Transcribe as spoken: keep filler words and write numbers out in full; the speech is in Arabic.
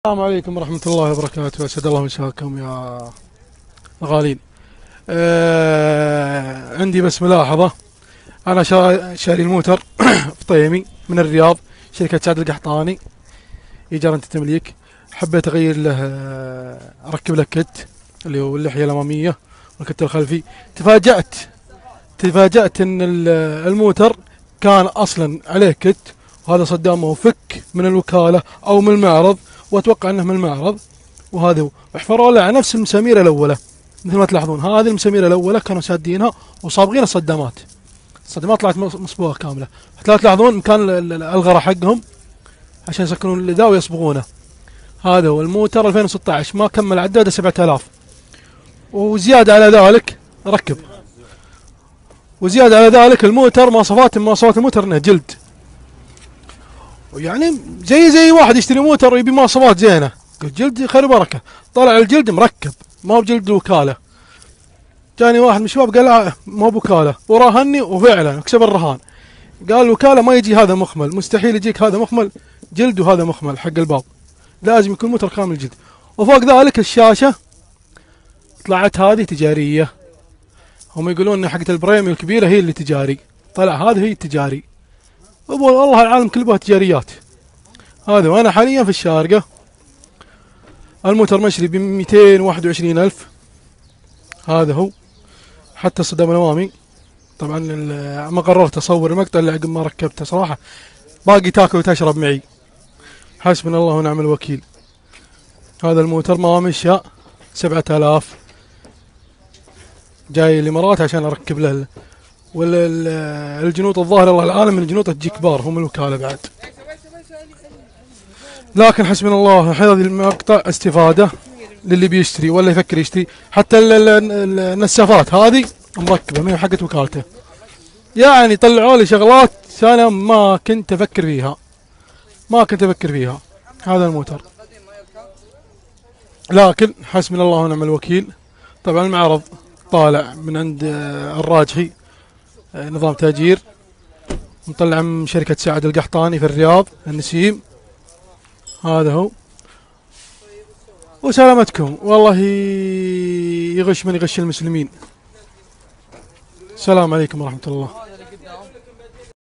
السلام عليكم ورحمة الله وبركاته، أسعد الله مساكم يا غالين. آه عندي بس ملاحظة. أنا شا- شاري الموتر في طيمي من الرياض، شركة سعد القحطاني، إيجار أنت تمليك. حبيت أغير له، آه، أركب له كت اللي هو اللحية الأمامية والكت الخلفي. تفاجأت تفاجأت إن ال- الموتر كان أصلا عليه كت، وهذا صدامه فك من الوكالة أو من المعرض، وأتوقع أنه من المعرض. وهذا هو احفروا له على نفس المسامير الأولى. مثل ما تلاحظون هذه المسامير الأولى كانوا سادينها وصابغين الصدامات. الصدمات طلعت مص- مصبوغة كاملة. حتى تلاحظون مكان ال- ال- الغرة حقهم عشان يسكنون الإذاء ويصبغونه. هذا هو الموتر ألفين وستة عشر، ما كمل عداده سبعة آلاف. وزيادة على ذلك ركب وزيادة على ذلك الموتر مواصفات من مواصفات الموتر انه جلد. يعني زي زي واحد يشتري موتر ويبي مواصفات زينة، قلت جلد خير بركة. طلع الجلد مركب، ما هو بجلد الوكالة. جاني واحد من الشباب قال آه ما هو بوكالة، وراهني وفعلا كسب الرهان. قال الوكالة ما يجي هذا مخمل، مستحيل يجيك هذا مخمل جلد وهذا مخمل حق الباب، لازم يكون موتر كامل جلد. وفوق ذلك الشاشة طلعت هذه تجارية. هم يقولون ان حقت البريميوم الكبيرة هي اللي تجاري، طلع هذه هي التجاري. والله العالم كله تجاريات. هذا وانا حاليا في الشارقة. الموتر مشري ب مئتين وواحد وعشرين ألف. هذا هو حتى الصدام الأمامي. طبعا ال- ما قررت أصور المقطع إلا عقب ما ركبته صراحة. باقي تاكل وتشرب معي. حسبنا الله ونعم الوكيل. هذا الموتر ما مشى سبعة آلاف. جاي الإمارات عشان أركب له. والجنوط الظاهر الله العالم من الجنوط تجي كبار، هم الوكالة بعد. لكن حسبنا الله، هذا المقطع استفادة للي بيشتري ولا يفكر يشتري. حتى ال- ال- ال- النسافات هذه مركبة من حقت وكالته. يعني طلعوا لي شغلات انا ما كنت افكر فيها ما كنت افكر فيها هذا الموتر. لكن حسبنا الله ونعم الوكيل. طبعا المعرض طالع من عند آه، الراجحي، آه، نظام تأجير، مطلع من شركة سعد القحطاني في الرياض النسيم. هذا هو. وسلامتكم، والله يغش من يغش المسلمين. السلام عليكم ورحمة الله.